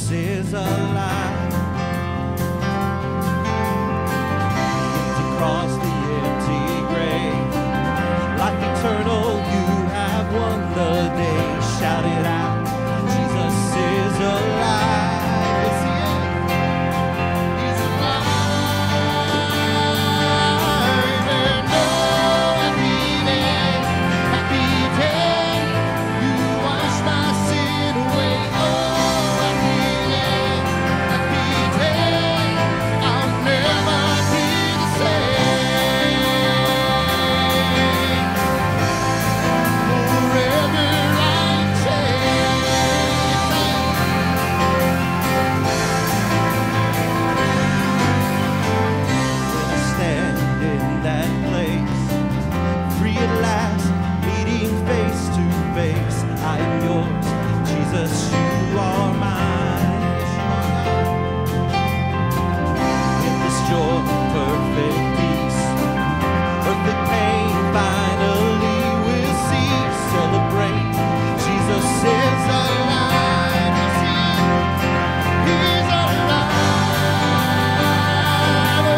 Jesus is alive. Across the empty grave, life eternal, you have won the day. Shout it out, Jesus is alive. Yes, he is. He's alive. And oh, happy day, happy day. You wash my sin away. Oh, happy day, happy day. I'll never be the same. Forever I'm changed. When I stand in that place, free at last, meeting face to face, I am yours, Jesus, you are mine. In this joy, perfect peace, perfect pain, finally we'll see. Celebrate, Jesus is alive. Yes, he is. He's alive. Oh,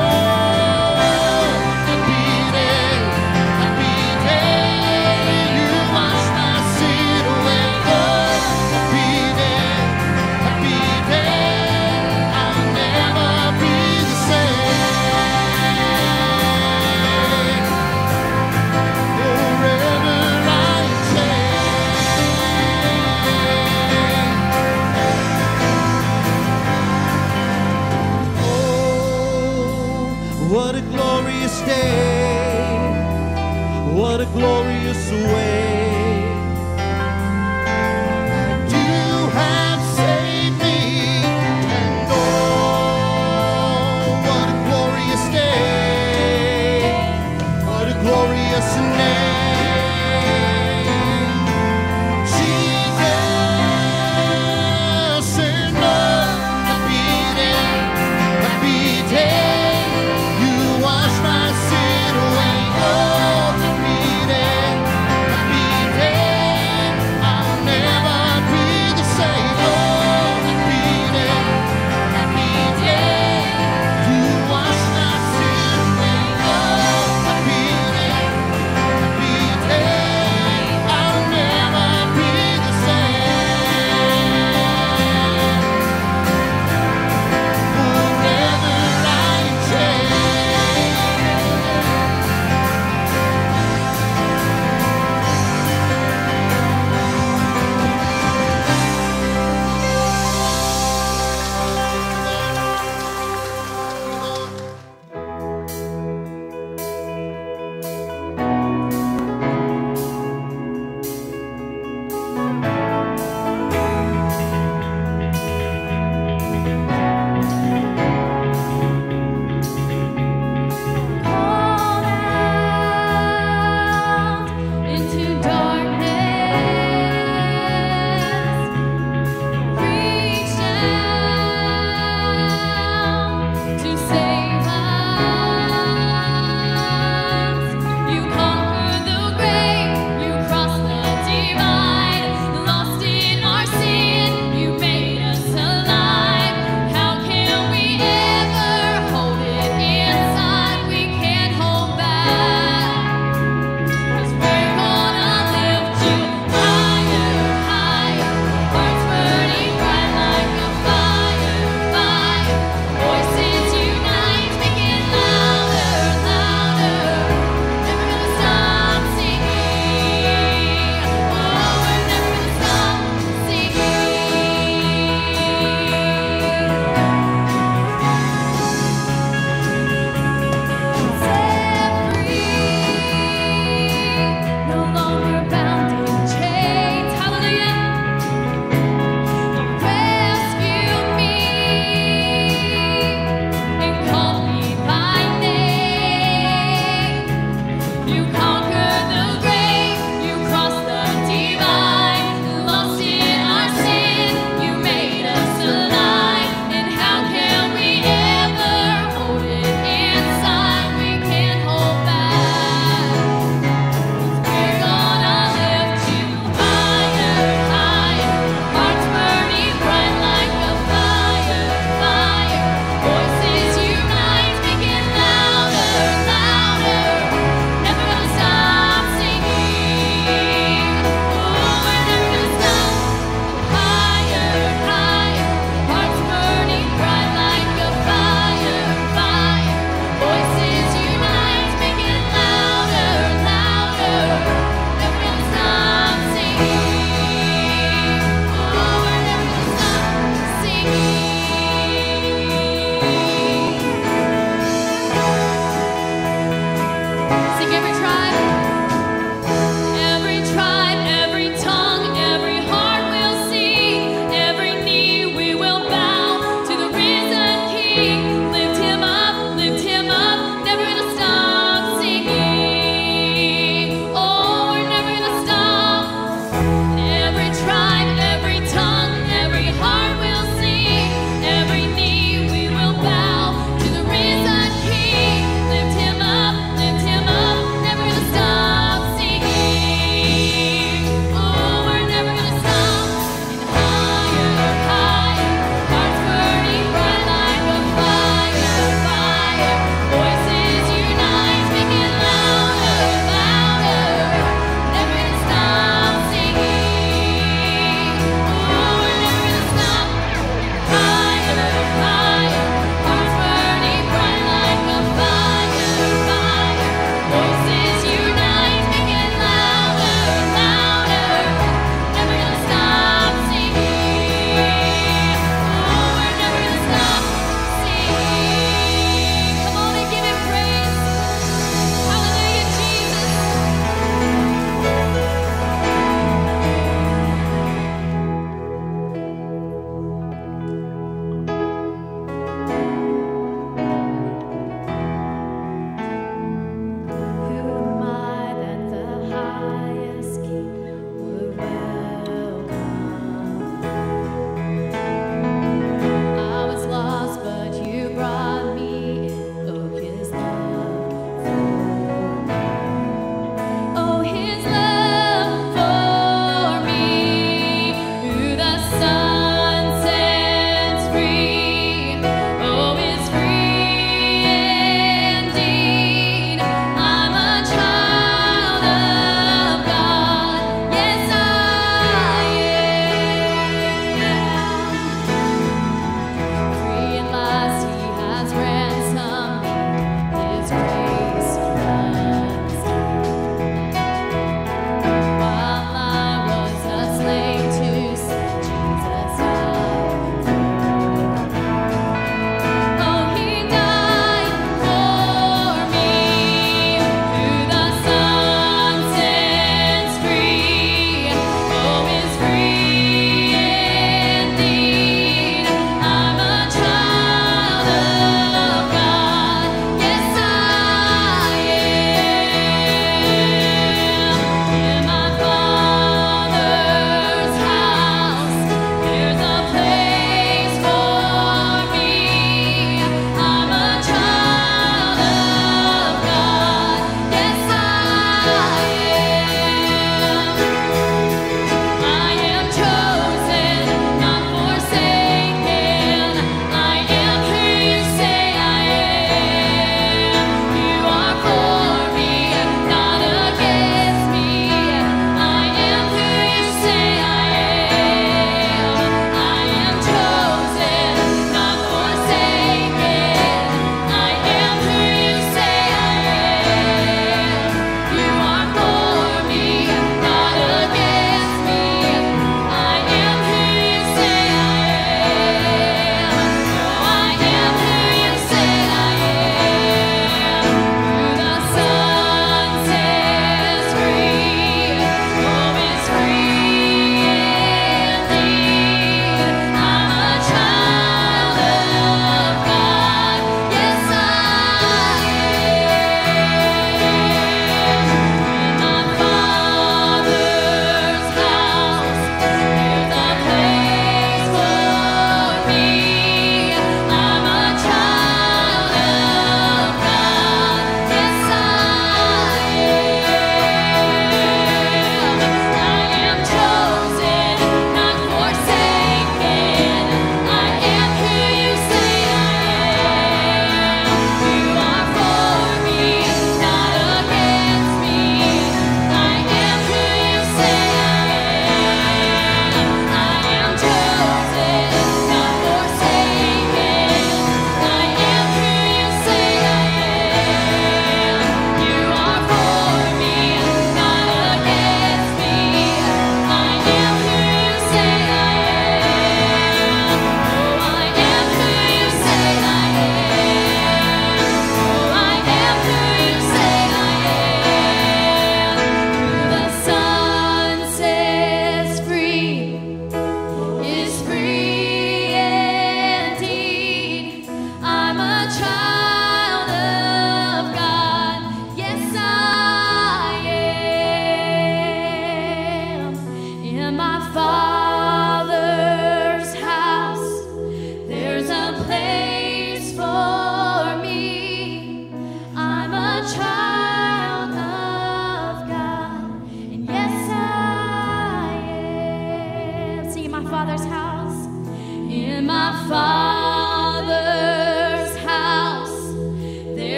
happy day, happy day. You wash my sin away. Oh, happy day, happy day. I'll never be the same. Forever I'm changed. Oh, what a glorious day. What a glorious way. You have saved me. And oh, what a glorious day. What a glorious name. Jesus, and oh, happy day, happy day. You wash my sin away. Oh, happy day, happy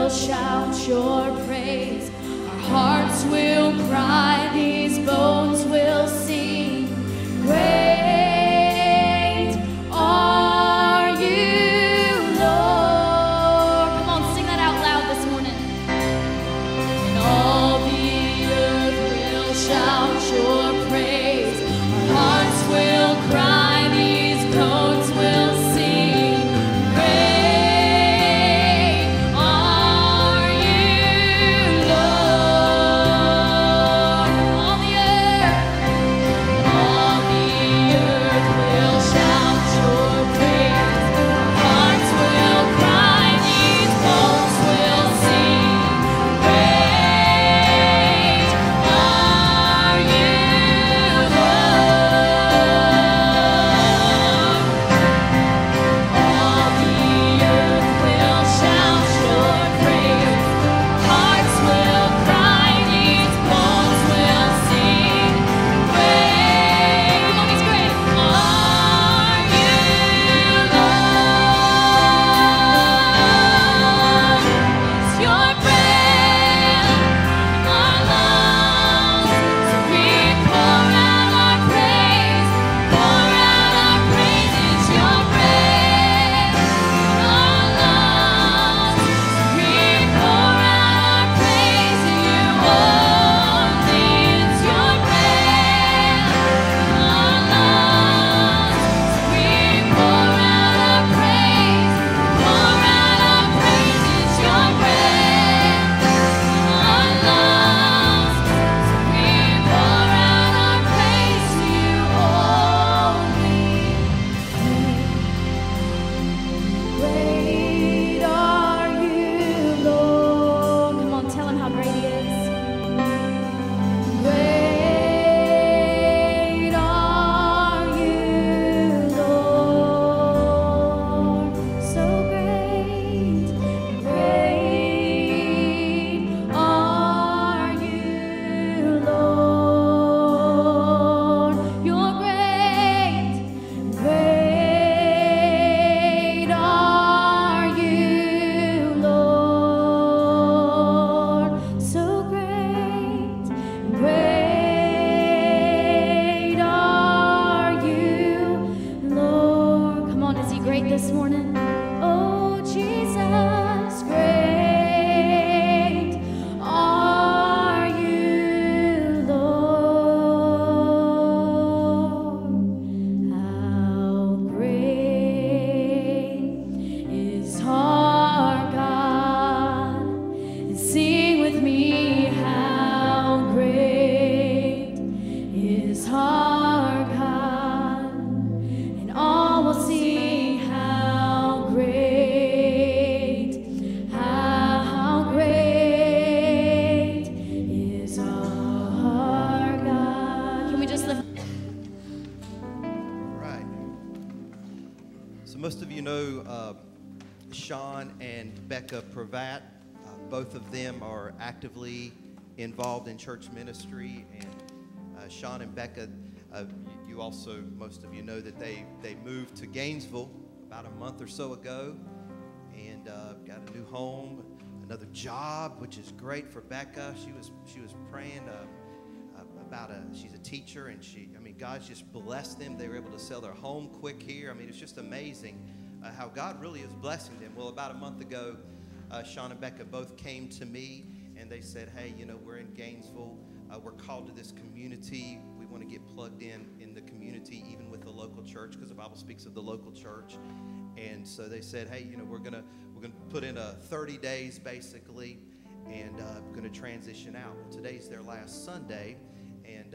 will shout your praise. Our hearts will cry, these bones will sing. Great are you, Lord. Come on, sing that out loud this morning. And all the earth will shout your praise. Our hearts will cry, these bones will sing. Great are you, Lord. All the earth will shout your praise. Our hearts will cry, these bones will sing. Great are you, Sean and Becca Pravat. Both of them are actively involved in church ministry. And Sean and Becca, you also, most of you know that they moved to Gainesville about a month or so ago and got a new home, another job, which is great for Becca. She was praying about she's a teacher, and God's just blessed them. They were able to sell their home quick here. It's just amazing how God really is blessing them. Well, about a month ago, Sean and Becca both came to me and they said, hey, we're in Gainesville. We're called to this community. We want to get plugged in the community, even with the local church, because the Bible speaks of the local church. And so they said, hey, we're gonna put in 30 days basically, and we're gonna transition out. Well, today's their last Sunday, and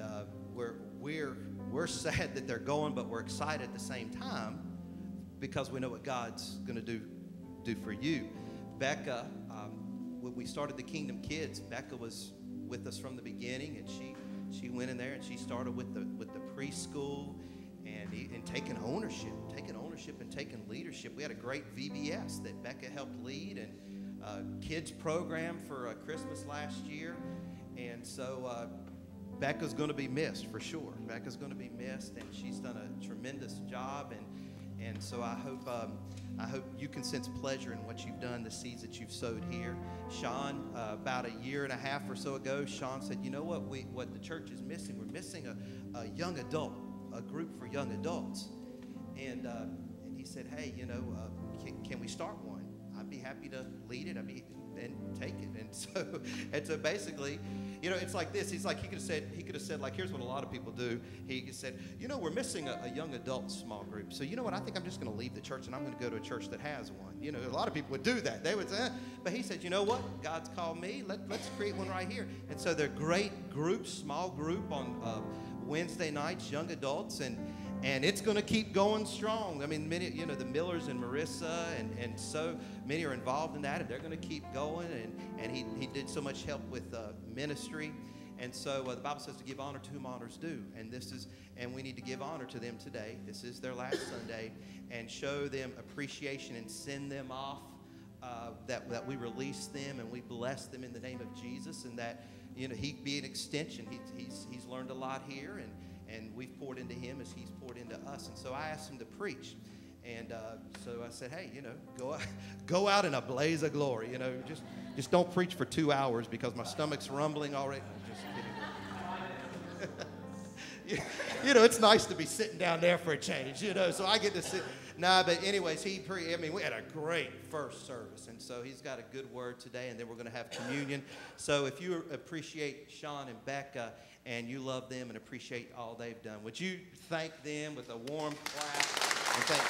we're sad that they're going, but we're excited at the same time because we know what God's gonna do for you. Becca, when we started the Kingdom Kids, Becca was with us from the beginning, and she went in there and she started with the preschool and taking ownership and taking leadership. We had a great VBS that Becca helped lead, and kids program for Christmas last year. And so Becca's going to be missed for sure. Becca's going to be missed, and she's done a tremendous job. And so I hope you can sense pleasure in what you've done, the seeds that you've sowed here. Sean, about a year and a half or so ago, Sean said, you know what the church is missing? We're missing a young adult, a group for young adults. And he said, hey, can we start one? I'd be happy to lead it. And take it. And so basically, it's like this. He's like, he could have said, like, here's what a lot of people do. He could have said, we're missing a young adult small group. So you know what? I think I'm just going to leave the church and I'm going to go to a church that has one. A lot of people would do that. They would say, but he said, you know what? God's called me. Let's create one right here. And so they're great groups, small group on Wednesday nights, young adults, and it's going to keep going strong. I mean, many, the Millers and Marissa and so many are involved in that, and they're going to keep going. And he did so much help with ministry. And so the Bible says to give honor to whom honors due. And we need to give honor to them today. This is their last Sunday, and show them appreciation and send them off. That we release them and we bless them in the name of Jesus, and that he be an extension. He's learned a lot here, and we've poured into him as he's poured into us. And so I asked him to preach. And so I said, hey, go out in a blaze of glory. Just don't preach for 2 hours because my stomach's rumbling already. Just kidding. It's nice to be sitting down there for a change, so I get to sit. Nah, but anyways, we had a great first service. And so he's got a good word today, and then we're going to have communion. So if you appreciate Sean and Becca, and you love them and appreciate all they've done, would you thank them with a warm clap and thank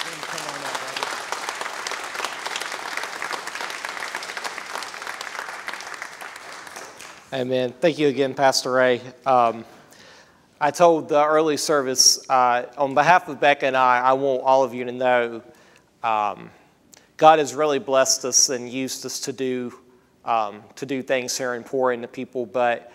them? Come on up, brother. Amen. Thank you again, Pastor Ray. I told the early service, on behalf of Becca and I want all of you to know God has really blessed us and used us to do things here and pour into people, but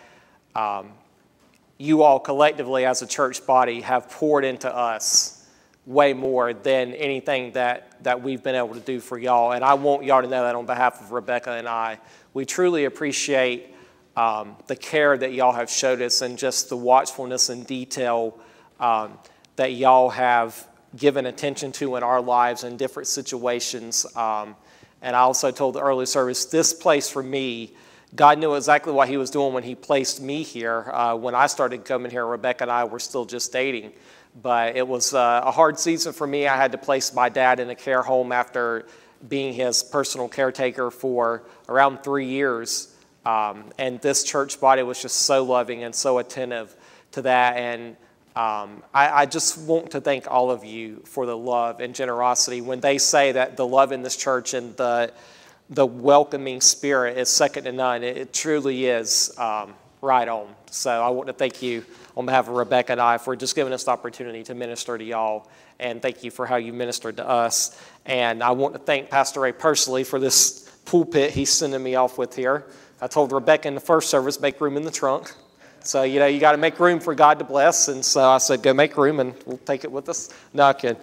you all collectively as a church body have poured into us way more than anything that we've been able to do for y'all. And I want y'all to know that on behalf of Rebecca and I. We truly appreciate the care that y'all have showed us and just the watchfulness and detail that y'all have given attention to in our lives in different situations. And I also told the early service, this place for me, God knew exactly what he was doing when he placed me here. When I started coming here, Rebecca and I were still just dating. But it was a hard season for me. I had to place my dad in a care home after being his personal caretaker for around 3 years. And this church body was just so loving and so attentive to that. And I just want to thank all of you for the love and generosity. When they say that the love in this church and the welcoming spirit is second to none, it truly is right on. So I want to thank you on behalf of Rebecca and I for just giving us the opportunity to minister to y'all. And thank you for how you ministered to us. And I want to thank Pastor Ray personally for this pulpit he's sending me off with here. I told Rebecca in the first service, make room in the trunk. So, you got to make room for God to bless. And so I said, go make room and we'll take it with us. No, I'm kidding.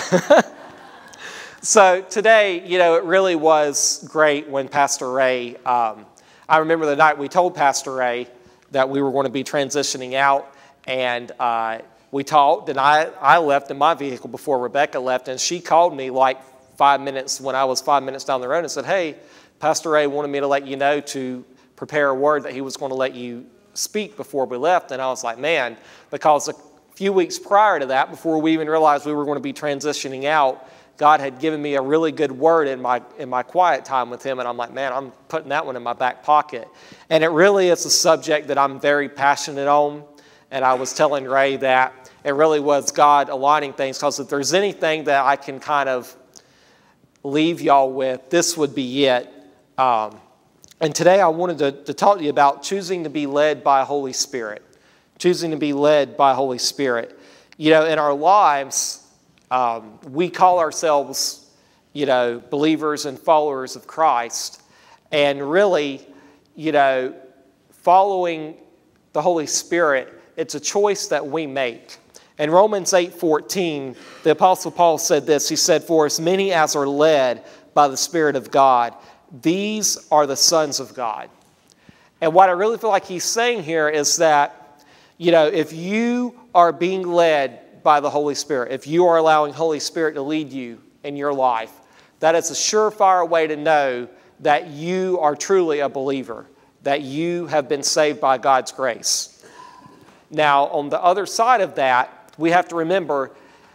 So today, it really was great when Pastor Ray, I remember the night we told Pastor Ray that we were going to be transitioning out. And we talked, and I left in my vehicle before Rebecca left. And she called me like 5 minutes when I was 5 minutes down the road and said, hey, Pastor Ray wanted me to let you know to prepare a word that he was going to let you speak before we left. And I was like, man, because a few weeks prior to that, before we even realized we were going to be transitioning out, God had given me a really good word in my quiet time with him. And I'm like, man, I'm putting that one in my back pocket. And it really is a subject that I'm very passionate on. And I was telling Ray that it really was God aligning things, because if there's anything that I can kind of leave y'all with, this would be it. And today I wanted to talk to you about choosing to be led by Holy Spirit. Choosing to be led by Holy Spirit. In our lives, we call ourselves, believers and followers of Christ. And really, following the Holy Spirit, it's a choice that we make. In Romans 8:14, the Apostle Paul said this. He said, for as many as are led by the Spirit of God, these are the sons of God. And what I really feel like he's saying here is that, if you are being led by the Holy Spirit, if you are allowing Holy Spirit to lead you in your life, that is a surefire way to know that you are truly a believer, that you have been saved by God's grace. Now, on the other side of that, we have to remember,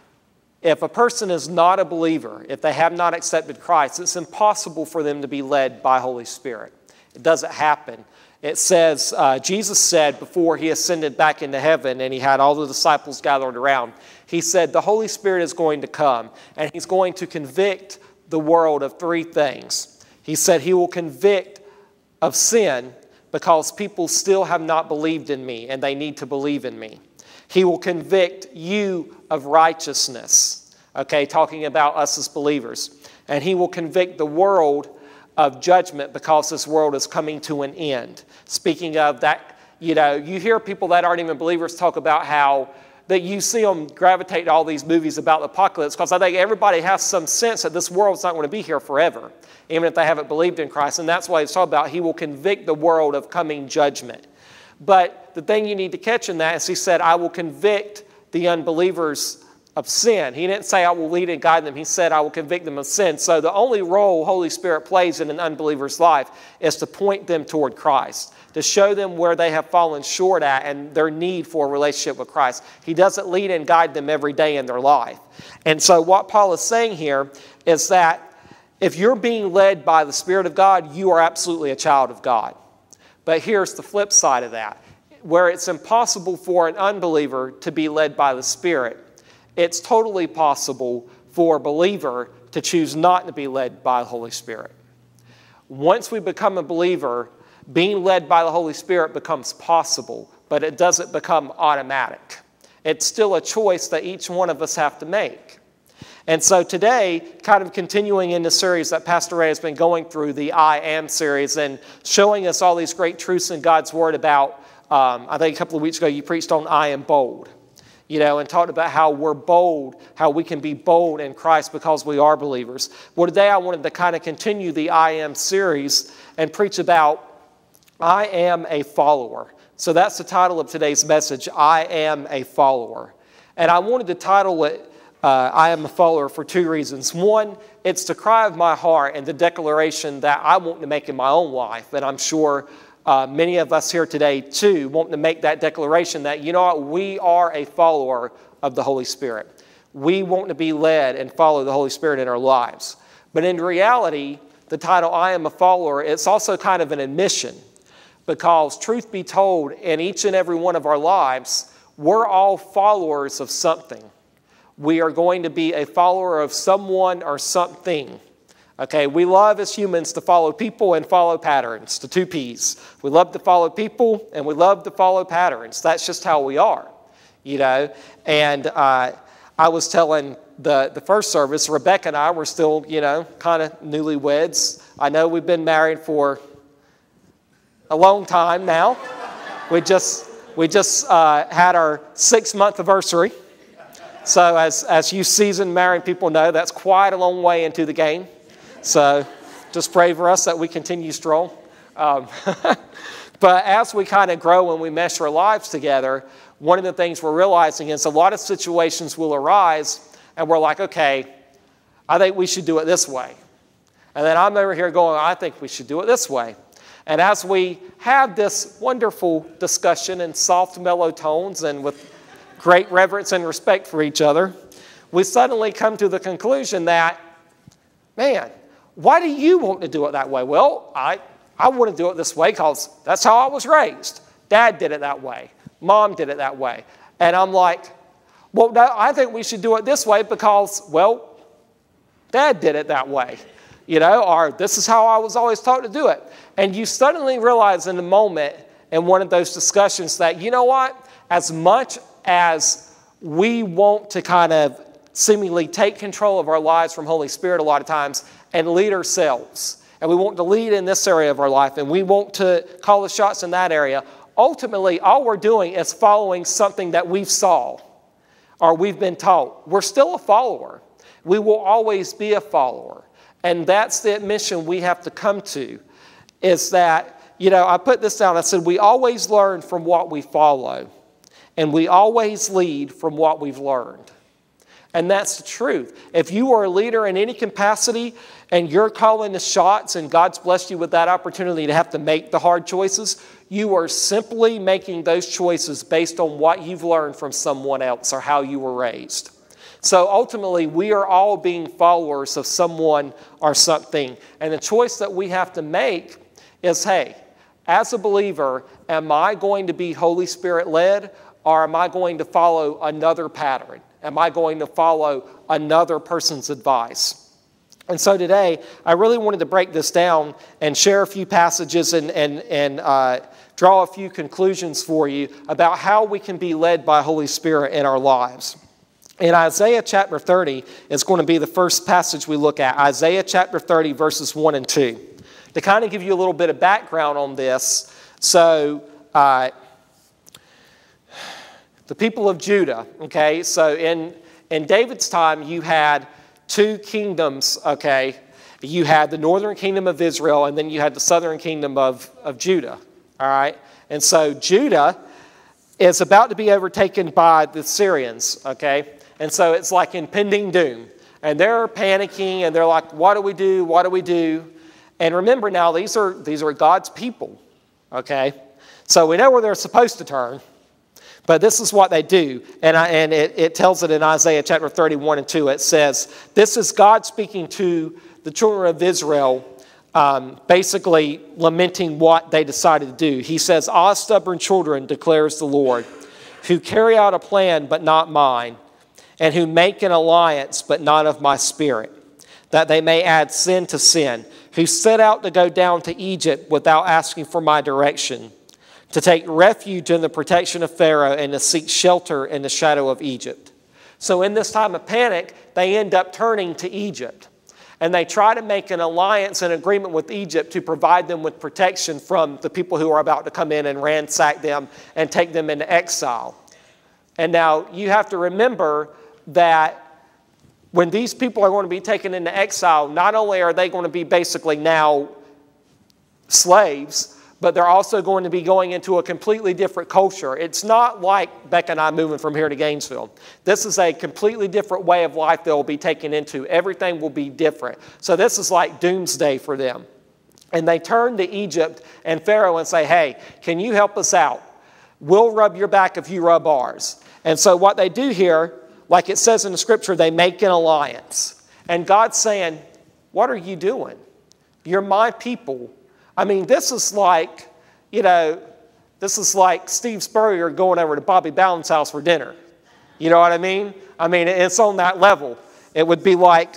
if a person is not a believer, if they have not accepted Christ, it's impossible for them to be led by Holy Spirit. It doesn't happen. It says, Jesus said before he ascended back into heaven and he had all the disciples gathered around, he said, the Holy Spirit is going to come and he's going to convict the world of three things. He said he will convict of sin because people still have not believed in me and they need to believe in me. He will convict you of righteousness, okay, talking about us as believers. And he will convict the world of judgment because this world is coming to an end. Speaking of that, you hear people that aren't even believers talk about how that you see them gravitate to all these movies about the apocalypse because I think everybody has some sense that this world's not going to be here forever, even if they haven't believed in Christ. And that's why it's talking about he will convict the world of coming judgment. But the thing you need to catch in that is he said, I will convict the unbelievers of sin. He didn't say I will lead and guide them. He said I will convict them of sin. So the only role Holy Spirit plays in an unbeliever's life is to point them toward Christ, to show them where they have fallen short at and their need for a relationship with Christ. He doesn't lead and guide them every day in their life. And so what Paul is saying here is that if you're being led by the Spirit of God, you are absolutely a child of God. But here's the flip side of that. Where it's impossible for an unbeliever to be led by the Spirit, it's totally possible for a believer to choose not to be led by the Holy Spirit. Once we become a believer, being led by the Holy Spirit becomes possible, but it doesn't become automatic. It's still a choice that each one of us have to make. And so today, kind of continuing in the series that Pastor Ray has been going through, the I Am series, and showing us all these great truths in God's Word about, I think a couple of weeks ago you preached on I Am Bold, and talked about how we're bold, how we can be bold in Christ because we are believers. Well, today I wanted to kind of continue the I Am series and preach about I am a follower. So that's the title of today's message, I am a follower. And I wanted to title it I am a follower for two reasons. One, it's the cry of my heart and the declaration that I want to make in my own life. And I'm sure many of us here today, too, want to make that declaration that, we are a follower of the Holy Spirit. We want to be led and follow the Holy Spirit in our lives. But in reality, the title, I am a follower, it's also kind of an admission. Because truth be told, in each and every one of our lives, we're all followers of something. We are going to be a follower of someone or something. Okay, we love as humans to follow people and follow patterns, the two P's. We love to follow people and we love to follow patterns. That's just how we are, And I was telling the first service, Rebecca and I were still, kind of newlyweds. I know we've been married for a long time now. We just had our 6-month anniversary. So as you seasoned married people know, that's quite a long way into the game. So just pray for us that we continue strong. But as we kind of grow and we mesh our lives together, one of the things we're realizing is a lot of situations will arise and we're like, okay, I think we should do it this way. And then I'm over here going, I think we should do it this way. And as we have this wonderful discussion in soft, mellow tones and with great reverence and respect for each other, we suddenly come to the conclusion that, man, why do you want to do it that way? Well, I want to do it this way because that's how I was raised. Dad did it that way. Mom did it that way. And I'm like, well, no, I think we should do it this way because, well, Dad did it that way. Or this is how I was always taught to do it. And you suddenly realize in a moment in one of those discussions that, you know what? As much as we want to kind of seemingly take control of our lives from Holy Spirit a lot of times and lead ourselves, and we want to lead in this area of our life, and we want to call the shots in that area, ultimately all we're doing is following something that we've saw or we've been taught. We're still a follower. We will always be a follower. And that's the admission we have to come to, is that, I put this down. I said, we always learn from what we follow. and we always lead from what we've learned. And that's the truth. If you are a leader in any capacity and you're calling the shots and God's blessed you with that opportunity to have to make the hard choices, you are simply making those choices based on what you've learned from someone else or how you were raised. So ultimately, we are all being followers of someone or something. And the choice that we have to make is, hey, as a believer, am I going to be Holy Spirit led, or am I going to follow another pattern? Am I going to follow another person's advice? And so today, I really wanted to break this down and share a few passages and draw a few conclusions for you about how we can be led by Holy Spirit in our lives. In Isaiah chapter 30 is going to be the first passage we look at. Isaiah chapter 30, verses 1 and 2. To kind of give you a little bit of background on this, so the people of Judah, okay, so in David's time, you had two kingdoms, okay. You had the northern kingdom of Israel, and then you had the southern kingdom of Judah, all right. And so Judah is about to be overtaken by the Syrians, okay. And so it's like impending doom. And they're panicking, and they're like, what do we do? What do we do? And remember now, these are God's people, okay. So we know where they're supposed to turn. But this is what they do, and it tells it in Isaiah chapter 31 and 2. It says, this is God speaking to the children of Israel, basically lamenting what they decided to do. He says, "Ah, stubborn children, declares the Lord, who carry out a plan but not mine, and who make an alliance but not of my spirit, that they may add sin to sin, who set out to go down to Egypt without asking for my direction, to take refuge in the protection of Pharaoh and to seek shelter in the shadow of Egypt." So in this time of panic, they end up turning to Egypt. And they try to make an alliance and agreement with Egypt to provide them with protection from the people who are about to come in and ransack them and take them into exile. And now you have to remember that when these people are going to be taken into exile, not only are they going to be basically now slaves, but they're also going to be going into a completely different culture. It's not like Becca and I moving from here to Gainesville. This is a completely different way of life they'll be taken into. Everything will be different. So this is like doomsday for them. And they turn to Egypt and Pharaoh and say, hey, can you help us out? We'll rub your back if you rub ours. And so what they do here, like it says in the scripture, they make an alliance. And God's saying, what are you doing? You're my people. I mean, this is like, this is like Steve Spurrier going over to Bobby Bowden's house for dinner. You know what I mean? I mean, it's on that level. It would be like,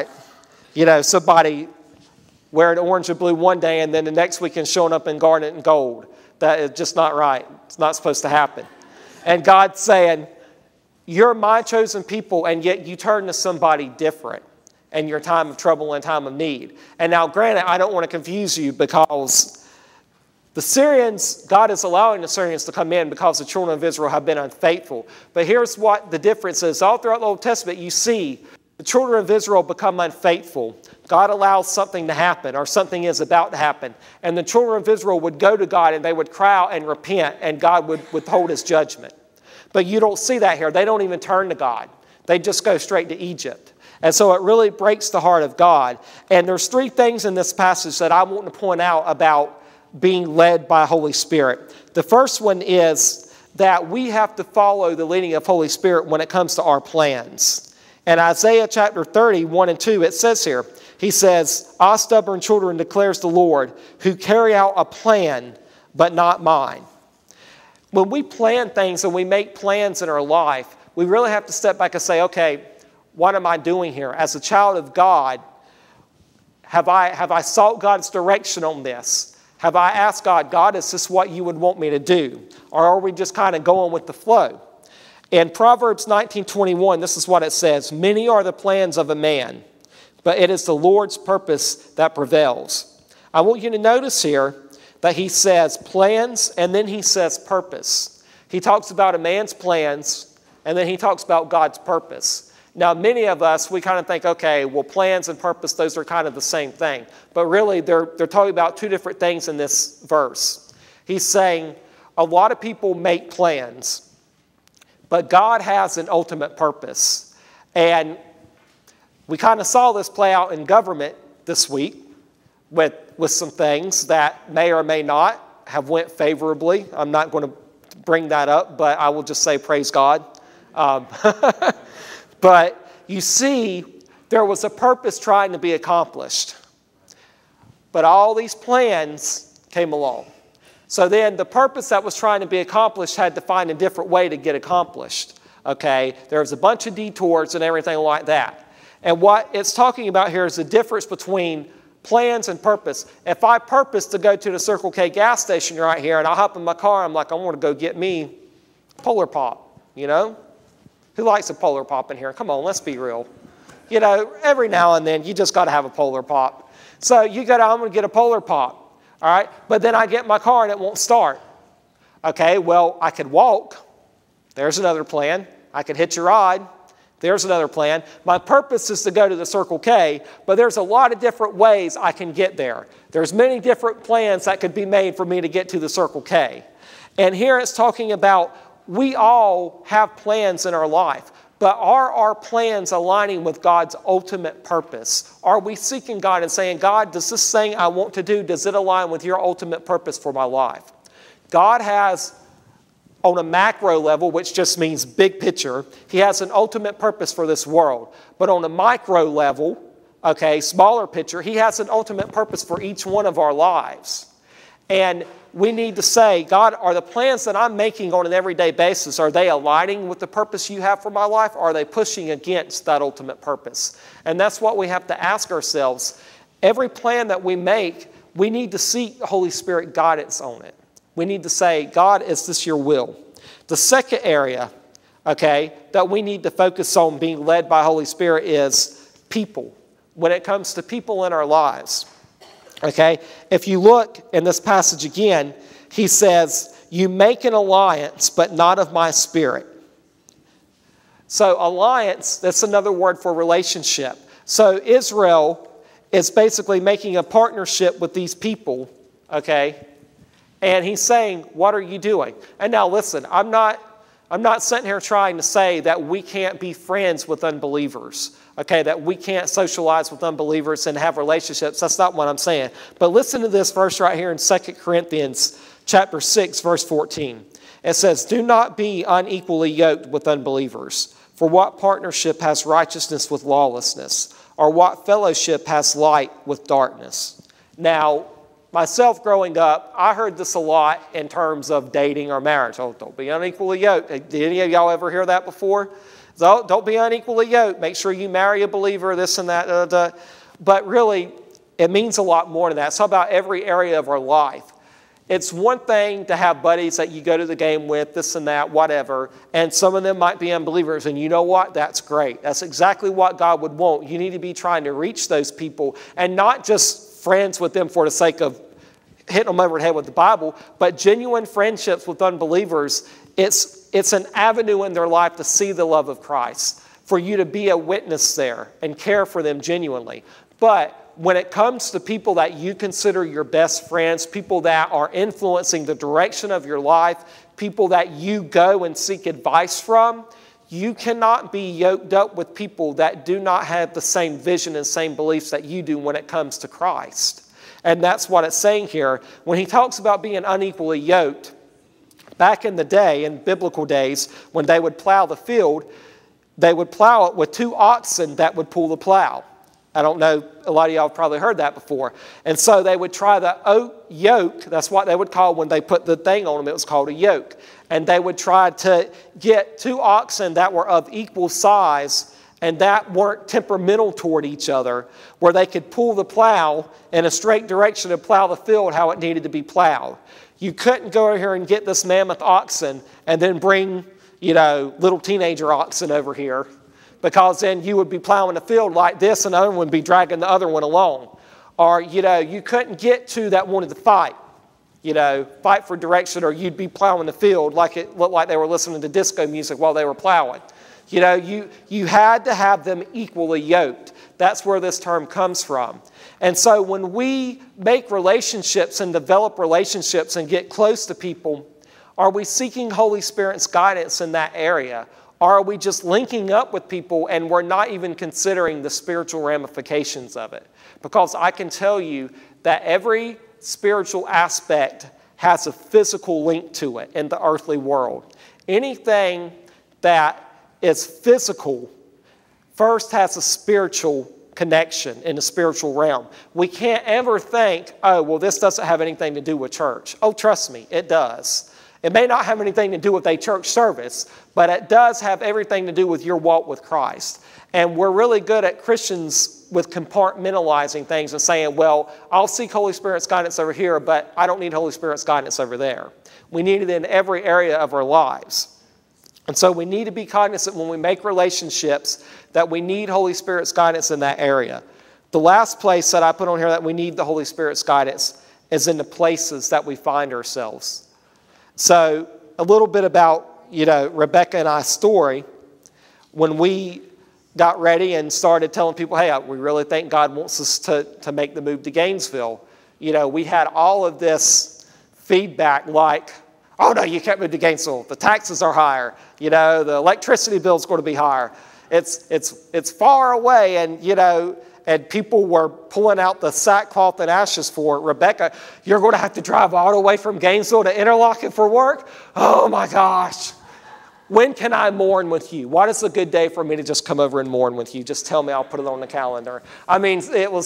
somebody wearing orange and blue one day and then the next weekend showing up in garnet and gold. That is just not right. It's not supposed to happen. And God's saying, you're my chosen people, and yet you turn to somebody different in your time of trouble and time of need. And now, granted, I don't want to confuse you because the Syrians, God is allowing the Syrians to come in because the children of Israel have been unfaithful. But here's what the difference is. All throughout the Old Testament, you see the children of Israel become unfaithful. God allows something to happen, or something is about to happen. And the children of Israel would go to God and they would cry out and repent, and God would withhold his judgment. But you don't see that here. They don't even turn to God. They just go straight to Egypt. And so it really breaks the heart of God. And there's three things in this passage that I want to point out about being led by Holy Spirit. The first one is that we have to follow the leading of Holy Spirit when it comes to our plans. In Isaiah chapter 30, 1 and 2, it says here, he says, "Ah, stubborn children, declares the Lord, who carry out a plan, but not mine." When we plan things and we make plans in our life, we really have to step back and say, okay, what am I doing here? As a child of God, have I sought God's direction on this? Have I asked God, God, is this what you would want me to do? Or are we just kind of going with the flow? In Proverbs 19:21, this is what it says, "Many are the plans of a man, but it is the Lord's purpose that prevails." I want you to notice here that he says plans and then he says purpose. He talks about a man's plans and then he talks about God's purpose. Now, many of us, we kind of think, okay, well, plans and purpose, those are kind of the same thing. But really, they're talking about two different things in this verse. He's saying a lot of people make plans, but God has an ultimate purpose. And we kind of saw this play out in government this week with some things that may or may not have went favorably. I'm not going to bring that up, but I will just say praise God. But you see, there was a purpose trying to be accomplished. But all these plans came along. So then the purpose that was trying to be accomplished had to find a different way to get accomplished. Okay, there was a bunch of detours and everything like that. And what it's talking about here is the difference between plans and purpose. If I purpose to go to the Circle K gas station right here and I hop in my car, I'm like, I want to go get me Polar Pop, you know? Who likes a Polar Pop in here? Come on, let's be real. You know, every now and then you just got to have a Polar Pop. So you go down, I'm going to get a Polar Pop. All right, but then I get in my car and it won't start. Okay, well, I could walk. There's another plan. I could hitch a ride. There's another plan. My purpose is to go to the Circle K, but there's a lot of different ways I can get there. There's many different plans that could be made for me to get to the Circle K. And here it's talking about we all have plans in our life. But are our plans aligning with God's ultimate purpose? Are we seeking God and saying, God, does this thing I want to do, does it align with your ultimate purpose for my life? God has, on a macro level, which just means big picture, He has an ultimate purpose for this world. But on a micro level, okay, smaller picture, He has an ultimate purpose for each one of our lives. And we need to say, God, are the plans that I'm making on an everyday basis, are they aligning with the purpose you have for my life? Or are they pushing against that ultimate purpose? And that's what we have to ask ourselves. Every plan that we make, we need to seek the Holy Spirit guidance on it. We need to say, God, is this your will? The second area, okay, that we need to focus on being led by Holy Spirit is people. When it comes to people in our lives. Okay, if you look in this passage again, he says, you make an alliance, but not of my spirit. So alliance, that's another word for relationship. So Israel is basically making a partnership with these people, okay? And he's saying, what are you doing? And now listen, I'm not sitting here trying to say that we can't be friends with unbelievers. Okay, that we can't socialize with unbelievers and have relationships. That's not what I'm saying. But listen to this verse right here in 2 Corinthians chapter 6, verse 14. It says, do not be unequally yoked with unbelievers. For what partnership has righteousness with lawlessness? Or what fellowship has light with darkness? Now, myself growing up, I heard this a lot in terms of dating or marriage. Oh, don't be unequally yoked. Did any of y'all ever hear that before? So don't be unequally yoked. Make sure you marry a believer, this and that. But really, it means a lot more than that. It's about every area of our life. It's one thing to have buddies that you go to the game with, this and that, whatever, and some of them might be unbelievers, and you know what? That's great. That's exactly what God would want. You need to be trying to reach those people and not just friends with them for the sake of hitting them over the head with the Bible, but genuine friendships with unbelievers. It's an avenue in their life to see the love of Christ, for you to be a witness there and care for them genuinely. But when it comes to people that you consider your best friends, people that are influencing the direction of your life, people that you go and seek advice from, you cannot be yoked up with people that do not have the same vision and same beliefs that you do when it comes to Christ. And that's what it's saying here. When he talks about being unequally yoked, back in the day, in biblical days, when they would plow the field, they would plow it with 2 oxen that would pull the plow. I don't know, a lot of y'all have probably heard that before. And so they would try the yoke, that's what they would call when they put the thing on them, it was called a yoke. And they would try to get 2 oxen that were of equal size and that weren't temperamental toward each other, where they could pull the plow in a straight direction and plow the field how it needed to be plowed. You couldn't go over here and get this mammoth oxen and then bring, little teenager oxen over here, because then you would be plowing the field like this and the other one would be dragging the other one along. Or, you couldn't get 2 that wanted to fight, fight for direction, or you'd be plowing the field like it looked like they were listening to disco music while they were plowing. You had to have them equally yoked. That's where this term comes from. And so when we make relationships and develop relationships and get close to people, Are we seeking Holy Spirit's guidance in that area? Or are we just linking up with people and we're not even considering the spiritual ramifications of it? Because I can tell you that every spiritual aspect has a physical link to it in the earthly world. Anything that is physical first has a spiritual connection in the spiritual realm. We can't ever think, oh, well, this doesn't have anything to do with church. Oh, trust me, it does. It may not have anything to do with a church service, but it does have everything to do with your walk with Christ. And we're really good at Christians with compartmentalizing things and saying, well, I'll seek Holy Spirit's guidance over here, but I don't need Holy Spirit's guidance over there. We need it in every area of our lives. And so we need to be cognizant when we make relationships that we need Holy Spirit's guidance in that area. The last place that I put on here that we need the Holy Spirit's guidance is in the places that we find ourselves. So a little bit about, Rebecca and I's story. When we got ready and started telling people, hey, we really think God wants us to make the move to Gainesville, we had all of this feedback like, oh, no, you can't move to Gainesville. The taxes are higher. The electricity bill is going to be higher. It's far away, and people were pulling out the sackcloth and ashes for it. Rebecca, you're going to have to drive all the way from Gainesville to Interlochen for work? Oh, my gosh. When can I mourn with you? What is a good day for me to just come over and mourn with you? Just tell me, I'll put it on the calendar. I mean,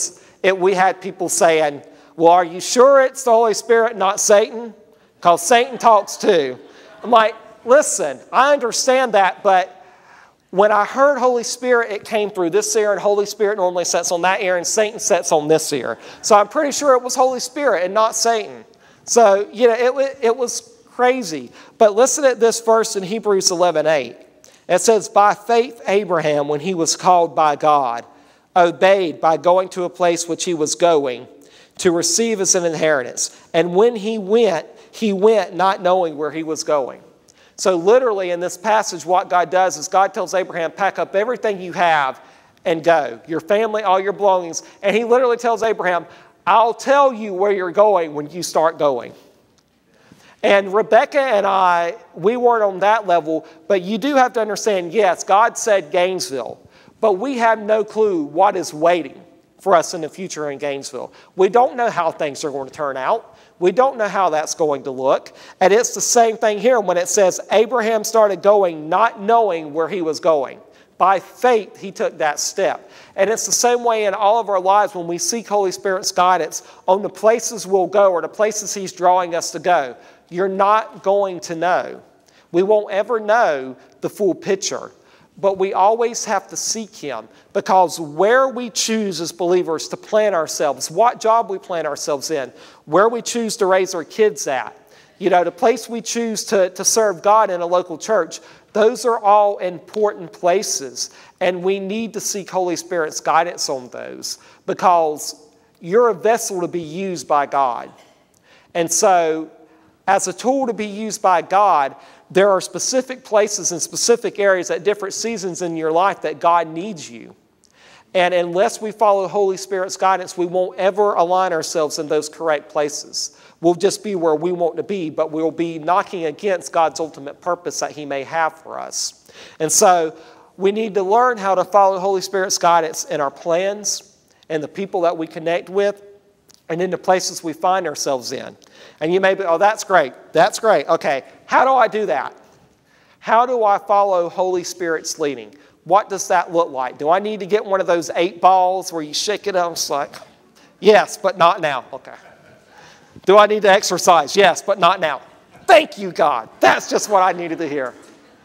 we had people saying, well, are you sure it's the Holy Spirit, not Satan? Because Satan talks too. I'm like, listen, I understand that, but when I heard Holy Spirit, it came through this ear, and Holy Spirit normally sits on that ear, and Satan sits on this ear. So I'm pretty sure it was Holy Spirit and not Satan. So, it was crazy. But listen at this verse in Hebrews 11:8. It says, by faith Abraham, when he was called by God, obeyed by going to a place which he was going to receive as an inheritance. And when he went not knowing where he was going. So literally in this passage, what God does is God tells Abraham, pack up everything you have and go. Your family, all your belongings. And he literally tells Abraham, I'll tell you where you're going when you start going. And Rebecca and I, we weren't on that level, but you do have to understand, yes, God said Gainesville, but we have no clue what is waiting for us in the future in Gainesville. We don't know how things are going to turn out. We don't know how that's going to look. And it's the same thing here when it says Abraham started going not knowing where he was going. By faith, he took that step. And it's the same way in all of our lives when we seek Holy Spirit's guidance on the places we'll go or the places he's drawing us to go. You're not going to know. We won't ever know the full picture. But we always have to seek him, because where we choose as believers to plant ourselves, what job we plant ourselves in, where we choose to raise our kids at, the place we choose to serve God in a local church, those are all important places. And we need to seek Holy Spirit's guidance on those, because you're a vessel to be used by God. And so, as a tool to be used by God, there are specific places and specific areas at different seasons in your life that God needs you. And unless we follow the Holy Spirit's guidance, we won't ever align ourselves in those correct places. We'll just be where we want to be, but we'll be knocking against God's ultimate purpose that he may have for us. And so we need to learn how to follow the Holy Spirit's guidance in our plans and the people that we connect with and in the places we find ourselves in. And you may be, oh, that's great. That's great. Okay, how do I do that? How do I follow Holy Spirit's leading? What does that look like? Do I need to get one of those 8 balls where you shake it up? It's like, yes, but not now. Okay. Do I need to exercise? Yes, but not now. Thank you, God. That's just what I needed to hear.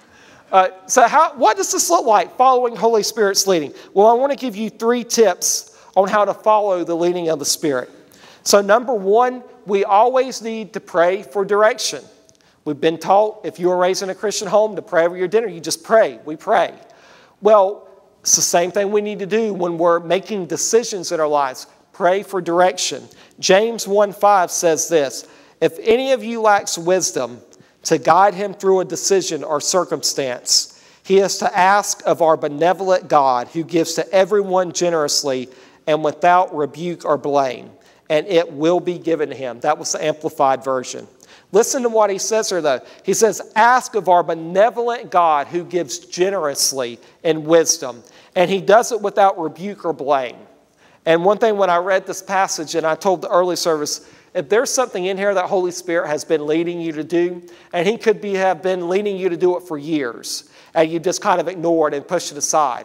So what does this look like, following Holy Spirit's leading? Well, I want to give you 3 tips on how to follow the leading of the Spirit. So number 1, we always need to pray for direction. We've been taught, if you were raised in a Christian home, to pray over your dinner. You just pray. We pray. Well, it's the same thing we need to do when we're making decisions in our lives. Pray for direction. James 1:5 says this, if any of you lacks wisdom to guide him through a decision or circumstance, he is to ask of our benevolent God, who gives to everyone generously and without rebuke or blame, and it will be given to him. That was the Amplified Version. Listen to what he says here, though. He says, ask of our benevolent God who gives generously in wisdom, and he does it without rebuke or blame. And one thing when I read this passage, and I told the early service, if there's something in here that Holy Spirit has been leading you to do, and he could have been leading you to do it for years, and you just kind of ignored and pushed it aside,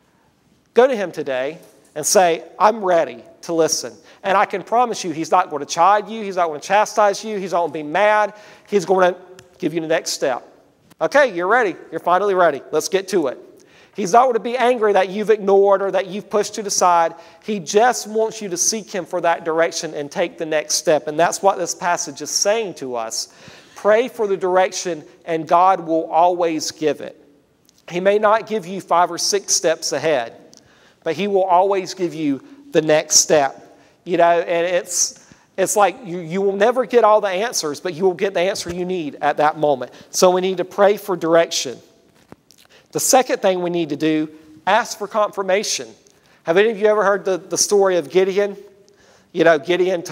go to him today and say, I'm ready to listen. And I can promise you, he's not going to chide you. He's not going to chastise you. He's not going to be mad. He's going to give you the next step. Okay, you're ready. You're finally ready. Let's get to it. He's not going to be angry that you've ignored or that you've pushed to the side. He just wants you to seek him for that direction and take the next step. And that's what this passage is saying to us. Pray for the direction, and God will always give it. He may not give you 5 or 6 steps ahead, but he will always give you the next step. You know, and it's like you will never get all the answers, but you will get the answer you need at that moment. So we need to pray for direction. The second thing we need to do, ask for confirmation. Have any of you ever heard the story of Gideon? You know,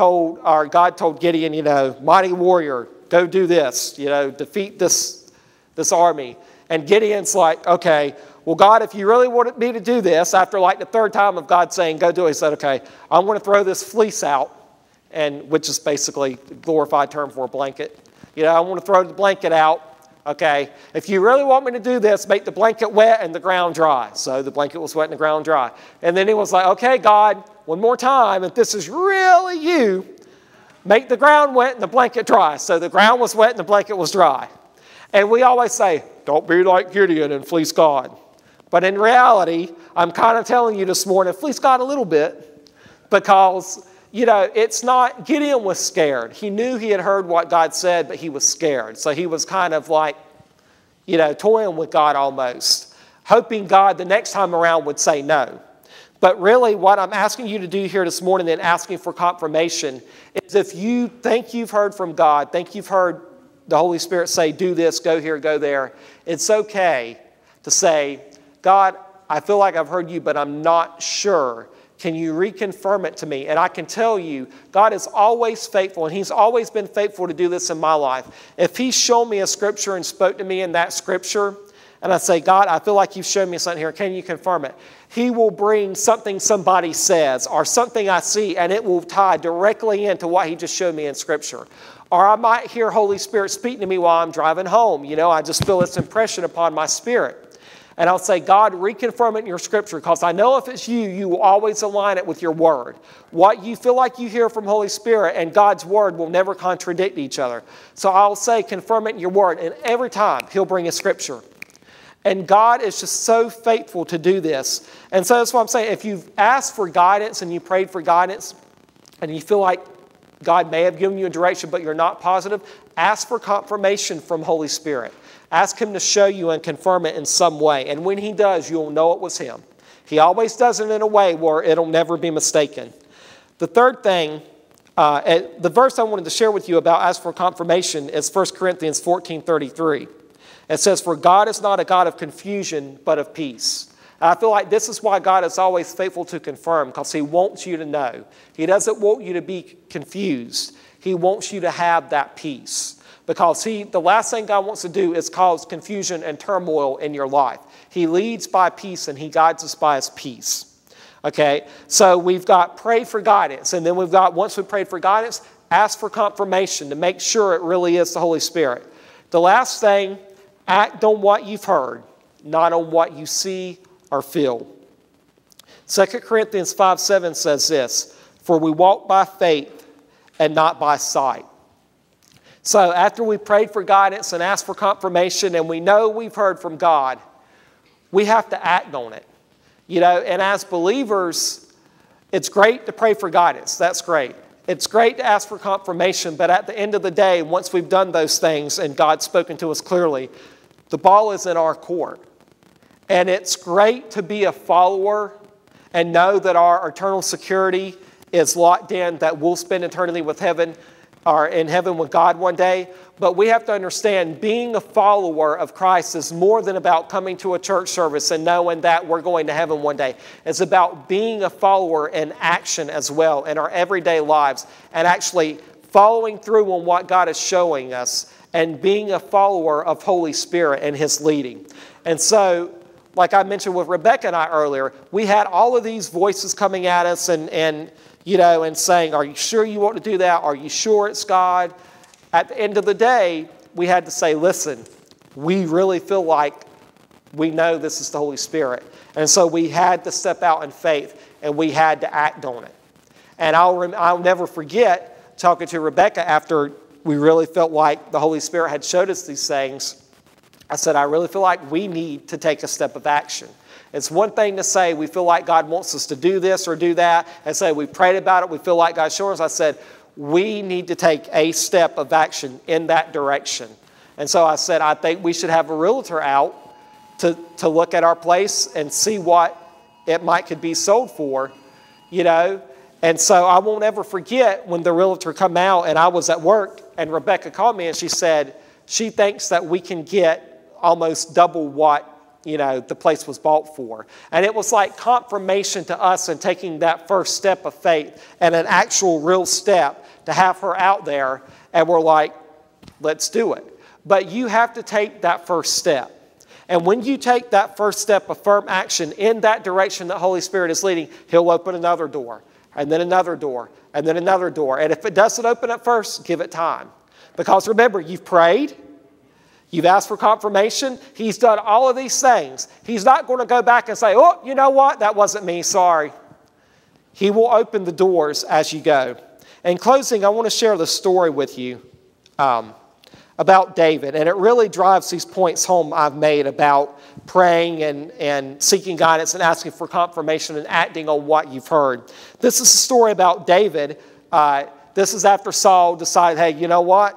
God told Gideon, you know, mighty warrior, go do this, you know, defeat this army. And Gideon's like, okay, well, God, if you really wanted me to do this, after like the 3rd time of God saying, go do it, he said, okay, I'm going to throw this fleece out, which is basically a glorified term for a blanket. You know, I want to throw the blanket out, okay? If you really want me to do this, make the blanket wet and the ground dry. So the blanket was wet and the ground dry. And then he was like, okay, God, one more time, if this is really you, make the ground wet and the blanket dry. So the ground was wet and the blanket was dry. And we always say, don't be like Gideon and fleece God. But in reality, I'm kind of telling you this morning, fleece God a little bit, because, you know, it's not, Gideon was scared. He knew he had heard what God said, but he was scared. So he was kind of like, you know, toying with God almost, hoping God the next time around would say no. But really what I'm asking you to do here this morning and asking for confirmation is, if you think you've heard from God, think you've heard the Holy Spirit say, do this, go here, go there, it's okay to say, God, I feel like I've heard you, but I'm not sure. Can you reconfirm it to me? And I can tell you, God is always faithful, and he's always been faithful to do this in my life. If he's shown me a scripture and spoke to me in that scripture, and I say, God, I feel like you've shown me something here. Can you confirm it? He will bring something somebody says or something I see, and it will tie directly into what he just showed me in scripture. Or I might hear Holy Spirit speaking to me while I'm driving home. You know, I just feel its impression upon my spirit. And I'll say, God, reconfirm it in your scripture, because I know if it's you, you will always align it with your word. What you feel like you hear from Holy Spirit and God's word will never contradict each other. So I'll say, confirm it in your word. And every time he'll bring a scripture. And God is just so faithful to do this. And so that's what I'm saying. If you've asked for guidance and you prayed for guidance and you feel like God may have given you a direction, but you're not positive, ask for confirmation from Holy Spirit. Ask him to show you and confirm it in some way. And when he does, you'll know it was him. He always does it in a way where it'll never be mistaken. The third thing, the verse I wanted to share with you about ask for confirmation is 1 Corinthians 14:33. It says, for God is not a God of confusion, but of peace. And I feel like this is why God is always faithful to confirm, because he wants you to know. He doesn't want you to be confused. He wants you to have that peace. Because the last thing God wants to do is cause confusion and turmoil in your life. He leads by peace, and he guides us by his peace. Okay, so we've got pray for guidance. And then we've got, once we prayed for guidance, ask for confirmation to make sure it really is the Holy Spirit. The last thing, act on what you've heard, not on what you see or feel. 2 Corinthians 5:7 says this, for we walk by faith and not by sight. So after we prayed for guidance and asked for confirmation and we know we've heard from God, we have to act on it. You know, and as believers, it's great to pray for guidance. That's great. It's great to ask for confirmation, but at the end of the day, once we've done those things and God's spoken to us clearly, the ball is in our court. And it's great to be a follower and know that our eternal security is locked in, that we'll spend eternity with heaven, or in heaven with God one day. But we have to understand, being a follower of Christ is more than about coming to a church service and knowing that we're going to heaven one day. It's about being a follower in action as well in our everyday lives, and actually following through on what God is showing us, and being a follower of Holy Spirit and His leading. And so, like I mentioned with Rebecca and I earlier, we had all of these voices coming at us and saying, are you sure you want to do that? Are you sure it's God? At the end of the day, we had to say, listen, we really feel like we know this is the Holy Spirit. And so we had to step out in faith, and we had to act on it. And I'll never forget talking to Rebecca after we really felt like the Holy Spirit had showed us these things. I said, I really feel like we need to take a step of action. It's one thing to say we feel like God wants us to do this or do that, and say we prayed about it, we feel like God's showing us. I said, we need to take a step of action in that direction. And so I said, I think we should have a realtor out to look at our place and see what it could be sold for, And so I won't ever forget when the realtor come out and I was at work and Rebecca called me and she said she thinks that we can get almost double what the place was bought for. And it was like confirmation to us in taking that first step of faith and an actual real step to have her out there, and we're like, let's do it. But you have to take that first step. And when you take that first step of firm action in that direction that Holy Spirit is leading, He'll open another door, and then another door, and then another door. And if it doesn't open at first, give it time. Because remember, you've prayed, you've asked for confirmation, He's done all of these things. He's not going to go back and say, oh, you know what, that wasn't me, sorry. He will open the doors as you go. In closing, I want to share the story with you about David. And it really drives these points home I've made about praying and seeking guidance and asking for confirmation and acting on what you've heard. This is a story about David. This is after Saul decided, hey, you know what?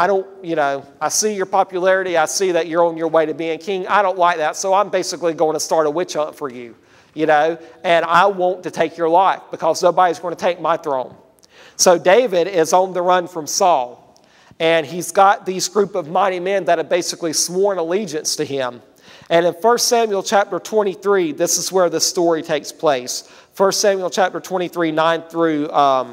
I see your popularity. I see that you're on your way to being king. I don't like that. So I'm basically going to start a witch hunt for you, and I want to take your life because nobody's going to take my throne. So David is on the run from Saul, and he's got these group of mighty men that have basically sworn allegiance to him. And in 1 Samuel chapter 23, this is where the story takes place. 1 Samuel chapter 23, 9 through,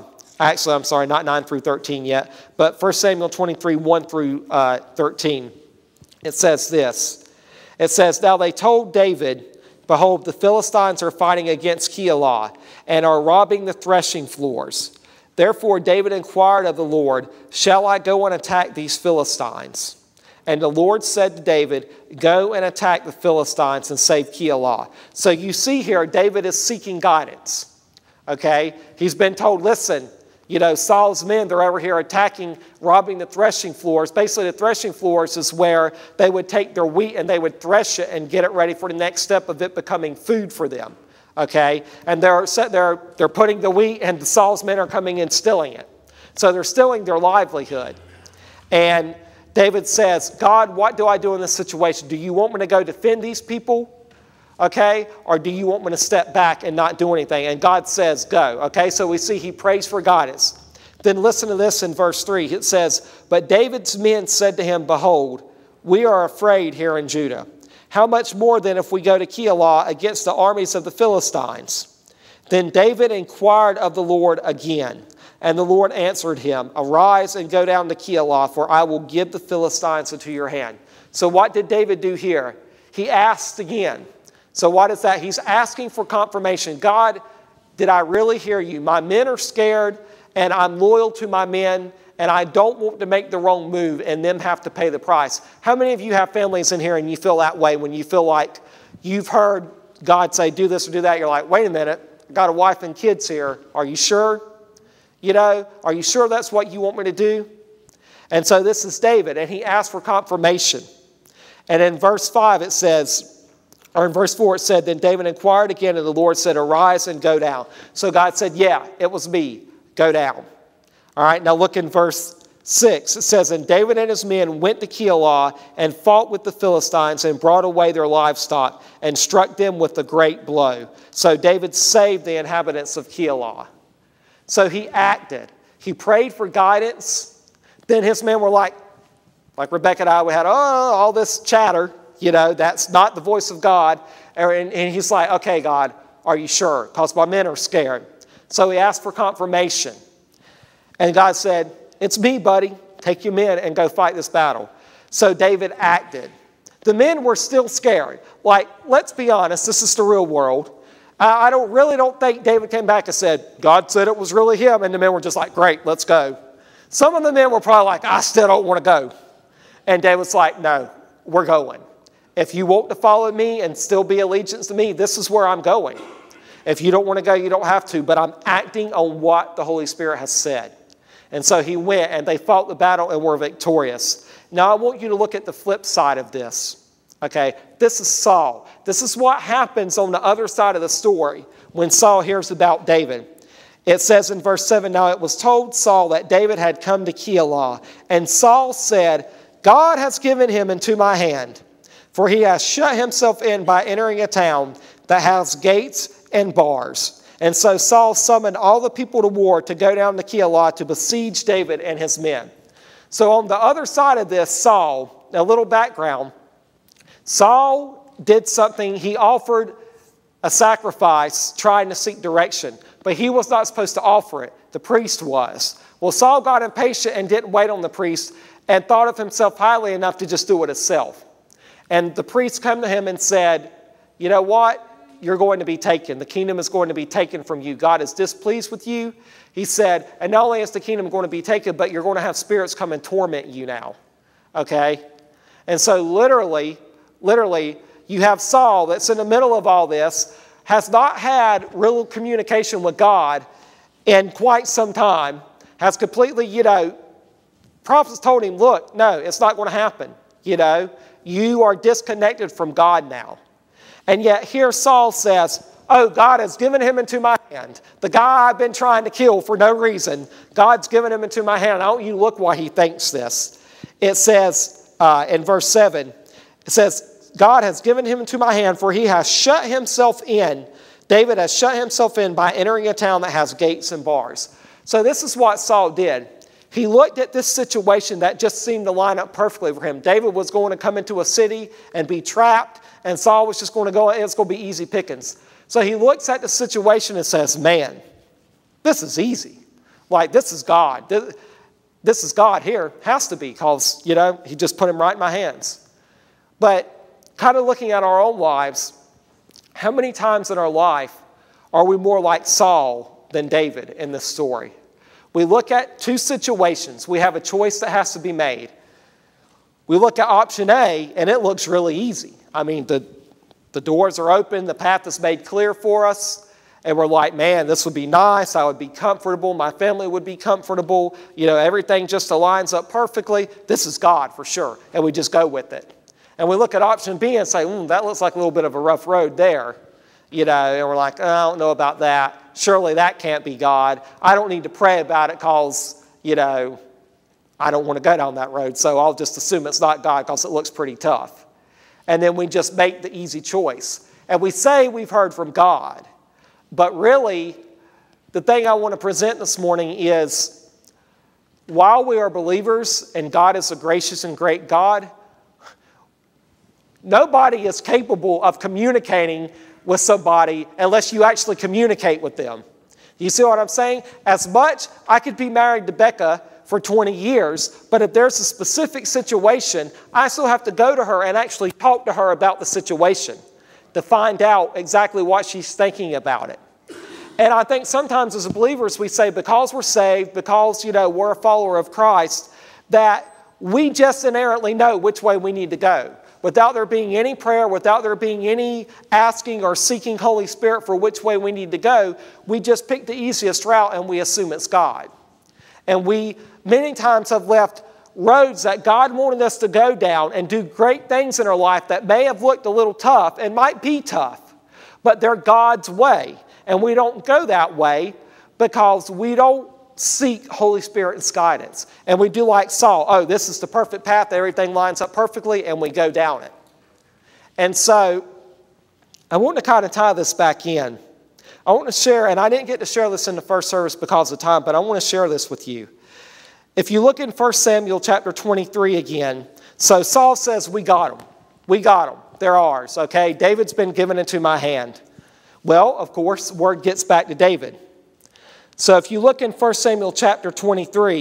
not 9 through 13 yet, but 1 Samuel 23, 1 through 13. It says this. It says, now they told David, behold, the Philistines are fighting against Keilah and are robbing the threshing floors. Therefore David inquired of the Lord, shall I go and attack these Philistines? And the Lord said to David, go and attack the Philistines and save Keilah. So you see here, David is seeking guidance. Okay? He's been told, listen, Saul's men, they're over here attacking, robbing the threshing floors. Basically, the threshing floors is where they would take their wheat and they would thresh it and get it ready for the next step of it becoming food for them. Okay, and they're putting the wheat, and the Saul's men are coming and stealing it. So they're stealing their livelihood. And David says, God, what do I do in this situation? Do you want me to go defend these people? Okay, or do you want me to step back and not do anything? And God says, go. Okay, so we see he prays for guidance. Then listen to this in verse 3. It says, but David's men said to him, behold, we are afraid here in Judah. How much more then if we go to Keilah against the armies of the Philistines? Then David inquired of the Lord again, and the Lord answered him, arise and go down to Keilah, for I will give the Philistines into your hand. So what did David do here? He asked again. So what is that? He's asking for confirmation. God, did I really hear you? My men are scared, and I'm loyal to my men, and I don't want to make the wrong move and them have to pay the price. How many of you have families in here and you feel that way when you feel like you've heard God say do this or do that? You're like, wait a minute, I got a wife and kids here. Are you sure? Are you sure that's what you want me to do? And so this is David, and he asked for confirmation. And in verse 5 it says, or in verse 4 it said, then David inquired again, and the Lord said, arise and go down. So God said, yeah, it was me. Go down. All right, now look in verse 6. It says, and David and his men went to Keilah and fought with the Philistines and brought away their livestock and struck them with a great blow. So David saved the inhabitants of Keilah. So he acted. He prayed for guidance. Then his men were like Rebecca and I, we had all this chatter. That's not the voice of God. And he's like, okay, God, are you sure? Because my men are scared. So he asked for confirmation. And God said, it's me, buddy. Take your men and go fight this battle. So David acted. The men were still scared. Like, let's be honest, this is the real world. I really don't think David came back and said, God said it was really him. And the men were just like, great, let's go. Some of the men were probably like, I still don't want to go. And David's like, no, we're going. If you want to follow me and still be allegiance to me, this is where I'm going. If you don't want to go, you don't have to, but I'm acting on what the Holy Spirit has said. And so he went and they fought the battle and were victorious. Now I want you to look at the flip side of this. Okay, this is Saul. This is what happens on the other side of the story when Saul hears about David. It says in verse 7, now it was told Saul that David had come to Keilah, and Saul said, God has given him into my hand, for he has shut himself in by entering a town that has gates and bars. And so Saul summoned all the people to war to go down to Keilah to besiege David and his men. So on the other side of this, Saul, a little background, Saul did something. He offered a sacrifice trying to seek direction, but he was not supposed to offer it. The priest was. Well, Saul got impatient and didn't wait on the priest and thought of himself highly enough to just do it himself. And the priest came to him and said, you know what? You're going to be taken. The kingdom is going to be taken from you. God is displeased with you. He said, and not only is the kingdom going to be taken, but you're going to have spirits come and torment you now. Okay? And so literally, you have Saul that's in the middle of all this, has not had real communication with God in quite some time, has completely, prophets told him, look, no, it's not going to happen. You are disconnected from God now. And yet here Saul says, oh, God has given him into my hand. The guy I've been trying to kill for no reason, God's given him into my hand. I want you to look why he thinks this. It says in verse 7, it says, God has given him into my hand, for he has shut himself in. David has shut himself in by entering a town that has gates and bars. So this is what Saul did. He looked at this situation that just seemed to line up perfectly for him. David was going to come into a city and be trapped, and Saul was just going to go, it's going to be easy pickings. So he looks at the situation and says, man, this is easy. Like, this is God. This is God here. Has to be, because, he just put him right in my hands. But kind of looking at our own lives, how many times in our life are we more like Saul than David in this story? We look at two situations. We have a choice that has to be made. We look at option A, and it looks really easy. I mean, the doors are open, the path is made clear for us, and we're like, man, this would be nice, I would be comfortable, my family would be comfortable, everything just aligns up perfectly. This is God for sure, and we just go with it. And we look at option B and say, that looks like a little bit of a rough road there, and we're like, I don't know about that. Surely that can't be God. I don't need to pray about it because, I don't want to go down that road, so I'll just assume it's not God because it looks pretty tough. And then we just make the easy choice. And we say we've heard from God. But really, the thing I want to present this morning is, while we are believers and God is a gracious and great God, nobody is capable of communicating with somebody unless you actually communicate with them. You see what I'm saying? As much, I could be married to Becca for 20 years, but if there's a specific situation, I still have to go to her and actually talk to her about the situation to find out exactly what she's thinking about it. And I think sometimes as believers we say, because we're saved, because we're a follower of Christ, that we just inherently know which way we need to go. Without there being any prayer, without there being any asking or seeking Holy Spirit for which way we need to go, we just pick the easiest route and we assume it's God. And we many times have left roads that God wanted us to go down and do great things in our life that may have looked a little tough and might be tough, but they're God's way. And we don't go that way because we don't seek Holy Spirit's guidance. And we do like Saul. Oh, this is the perfect path. Everything lines up perfectly, and we go down it. And so I want to kind of tie this back in. I want to share, and I didn't get to share this in the first service because of time, but I want to share this with you. If you look in 1 Samuel chapter 23 again, so Saul says, we got them. We got them. They're ours, okay? David's been given into my hand. Well, of course, word gets back to David. So if you look in 1 Samuel chapter 23,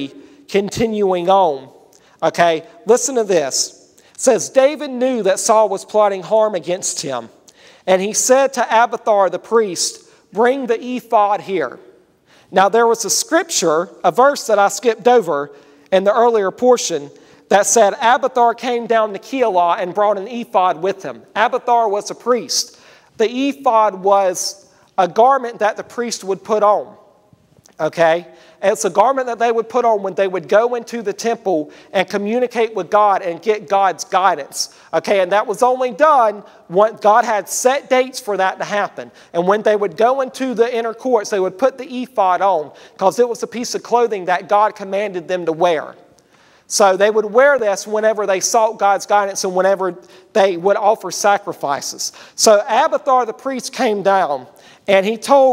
continuing on. Okay, listen to this. It says, David knew that Saul was plotting harm against him. And he said to Abiathar the priest, bring the ephod here. Now there was a scripture, a verse that I skipped over in the earlier portion that said Abiathar came down to Keilah and brought an ephod with him. Abiathar was a priest. The ephod was a garment that the priest would put on. Okay? And it's a garment that they would put on when they would go into the temple and communicate with God and get God's guidance. Okay, and that was only done when God had set dates for that to happen. And when they would go into the inner courts, they would put the ephod on because it was a piece of clothing that God commanded them to wear. So they would wear this whenever they sought God's guidance and whenever they would offer sacrifices. So Abiathar the priest came down and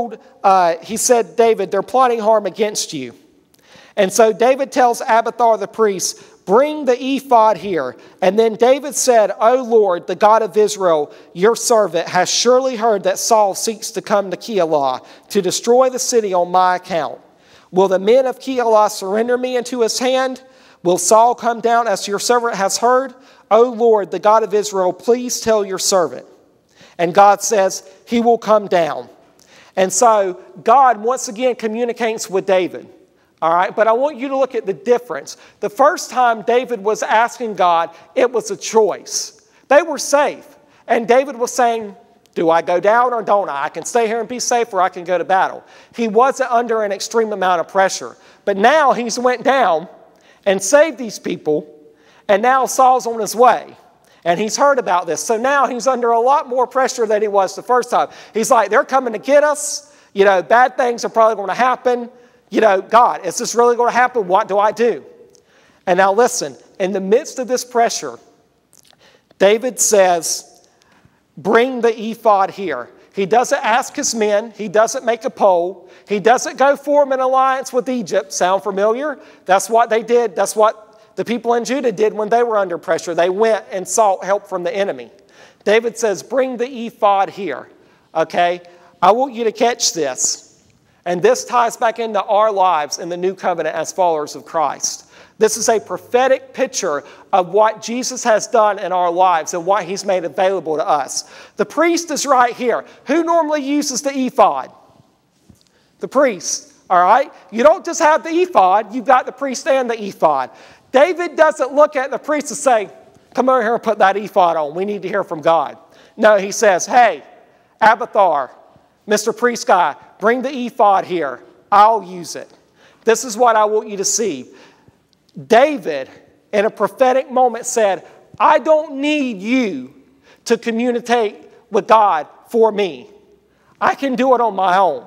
he said, David, they're plotting harm against you. And so David tells Abiathar the priest, bring the ephod here. And then David said, O Lord, the God of Israel, your servant has surely heard that Saul seeks to come to Keilah to destroy the city on my account. Will the men of Keilah surrender me into his hand? Will Saul come down as your servant has heard? O Lord, the God of Israel, please tell your servant. And God says, he will come down. And so God once again communicates with David. All right, but I want you to look at the difference. The first time David was asking God, it was a choice. They were safe. And David was saying, do I go down or don't I? I can stay here and be safe or I can go to battle. He wasn't under an extreme amount of pressure. But now he's went down and saved these people, and now Saul's on his way. And he's heard about this. So now he's under a lot more pressure than he was the first time. He's like, they're coming to get us. You know, bad things are probably going to happen. You know, God, is this really going to happen? What do I do? And now listen, in the midst of this pressure, David says, bring the ephod here. He doesn't ask his men. He doesn't make a poll. He doesn't go form an alliance with Egypt. Sound familiar? That's what they did. That's what the people in Judah did when they were under pressure. They went and sought help from the enemy. David says, bring the ephod here. Okay? I want you to catch this. And this ties back into our lives in the new covenant as followers of Christ. This is a prophetic picture of what Jesus has done in our lives and what he's made available to us. The priest is right here. Who normally uses the ephod? The priest. All right? You don't just have the ephod. You've got the priest and the ephod. David doesn't look at the priest and say, come over here and put that ephod on. We need to hear from God. No, he says, hey, Abiathar, Mr. Priest guy, bring the ephod here. I'll use it. This is what I want you to see. David, in a prophetic moment, said, I don't need you to communicate with God for me. I can do it on my own.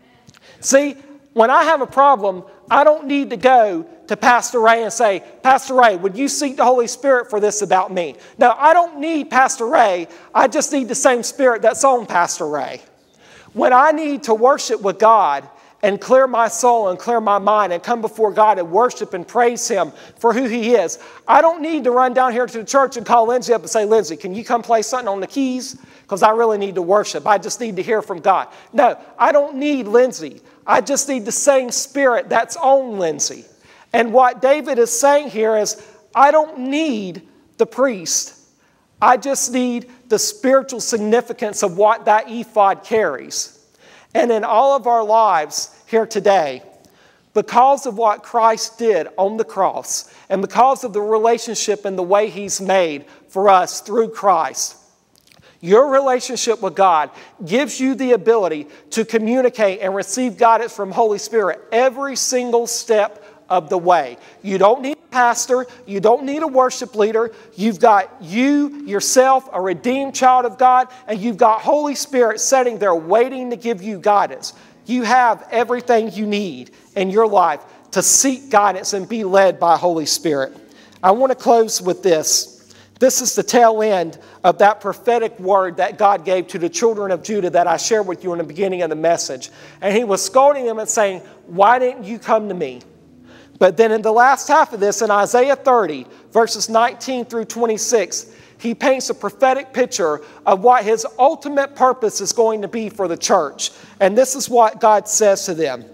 See, when I have a problem, I don't need to go to Pastor Ray and say, Pastor Ray, would you seek the Holy Spirit for this about me? No, I don't need Pastor Ray. I just need the same Spirit that's on Pastor Ray. When I need to worship with God and clear my soul and clear my mind and come before God and worship and praise him for who he is, I don't need to run down here to the church and call Lindsay up and say, Lindsay, can you come play something on the keys? Because I really need to worship. I just need to hear from God. No, I don't need Lindsay. I just need the same Spirit that's on Lindsay. And what David is saying here is, I don't need the priest. I just need the spiritual significance of what that ephod carries. And in all of our lives here today, because of what Christ did on the cross, and because of the relationship and the way he's made for us through Christ, your relationship with God gives you the ability to communicate and receive guidance from Holy Spirit every single step of the way. You don't need a pastor. You don't need a worship leader. You've got you, yourself, a redeemed child of God, and you've got Holy Spirit sitting there waiting to give you guidance. You have everything you need in your life to seek guidance and be led by Holy Spirit. I want to close with this. This is the tail end of that prophetic word that God gave to the children of Judah that I shared with you in the beginning of the message. And he was scolding them and saying, why didn't you come to me? But then in the last half of this, in Isaiah 30, verses 19 through 26, he paints a prophetic picture of what his ultimate purpose is going to be for the church. And this is what God says to them.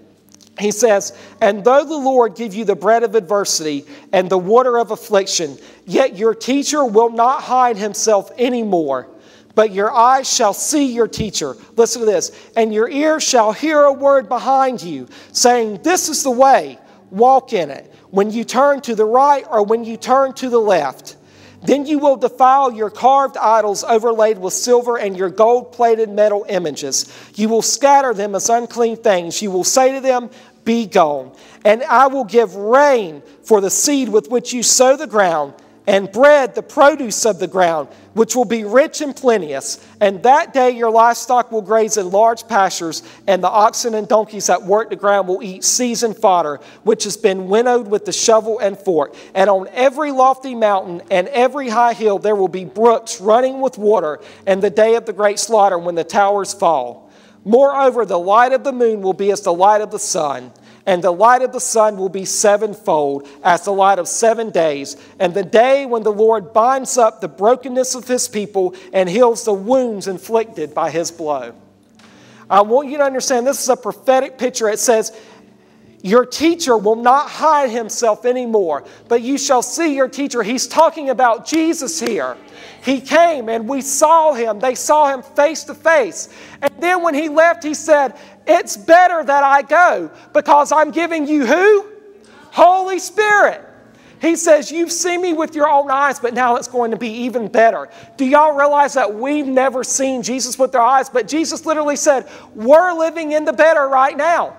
He says, and though the Lord give you the bread of adversity and the water of affliction, yet your teacher will not hide himself anymore, but your eyes shall see your teacher. Listen to this. And your ears shall hear a word behind you, saying, this is the way, walk in it, when you turn to the right or when you turn to the left. Then you will defile your carved idols overlaid with silver and your gold-plated metal images. You will scatter them as unclean things. You will say to them, be gone. And I will give rain for the seed with which you sow the ground, and bread, the produce of the ground, which will be rich and plenteous. And that day your livestock will graze in large pastures, and the oxen and donkeys that work the ground will eat seasoned fodder, which has been winnowed with the shovel and fork. And on every lofty mountain and every high hill there will be brooks running with water, and the day of the great slaughter when the towers fall. Moreover, the light of the moon will be as the light of the sun, and the light of the sun will be sevenfold, as the light of 7 days, and the day when the Lord binds up the brokenness of his people and heals the wounds inflicted by his blow. I want you to understand this is a prophetic picture. It says, your teacher will not hide himself anymore, but you shall see your teacher. He's talking about Jesus here. He came and we saw him. They saw him face to face. And then when he left, he said, it's better that I go because I'm giving you who? Holy Spirit. He says, you've seen me with your own eyes, but now it's going to be even better. Do y'all realize that we've never seen Jesus with our eyes? But Jesus literally said, we're living in the better right now.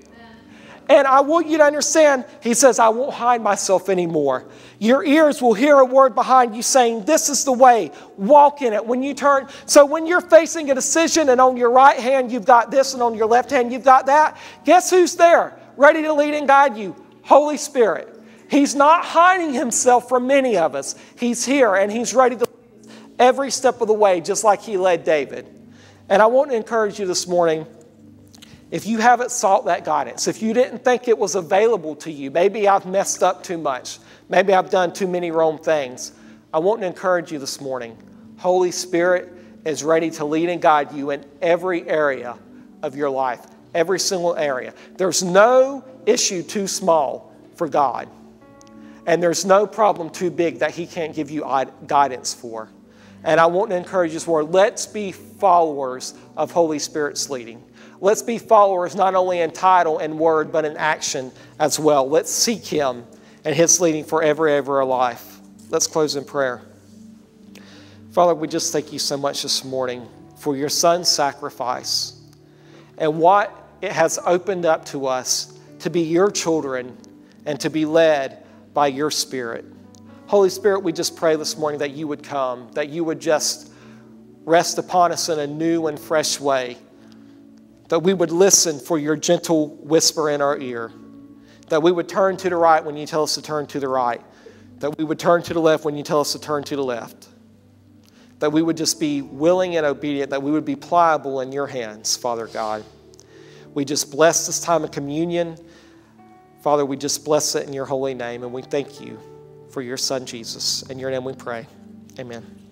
And I want you to understand, he says, I won't hide myself anymore. Your ears will hear a word behind you saying, this is the way, walk in it. When you turn, so when you're facing a decision and on your right hand you've got this and on your left hand you've got that, guess who's there, ready to lead and guide you? Holy Spirit. He's not hiding himself from many of us. He's here and he's ready to lead every step of the way, just like he led David. And I want to encourage you this morning, if you haven't sought that guidance, if you didn't think it was available to you, maybe I've messed up too much, maybe I've done too many wrong things, I want to encourage you this morning. Holy Spirit is ready to lead and guide you in every area of your life, every single area. There's no issue too small for God, and there's no problem too big that he can't give you guidance for. And I want to encourage you this morning, let's be followers of Holy Spirit's leading. Let's be followers not only in title and word, but in action as well. Let's seek him and his leading for every area of our life. Let's close in prayer. Father, we just thank you so much this morning for your son's sacrifice and what it has opened up to us to be your children and to be led by your Spirit. Holy Spirit, we just pray this morning that you would come, that you would just rest upon us in a new and fresh way, that we would listen for your gentle whisper in our ear, that we would turn to the right when you tell us to turn to the right, that we would turn to the left when you tell us to turn to the left, that we would just be willing and obedient, that we would be pliable in your hands, Father God. We just bless this time of communion. Father, we just bless it in your holy name, and we thank you for your son, Jesus. In your name we pray. Amen.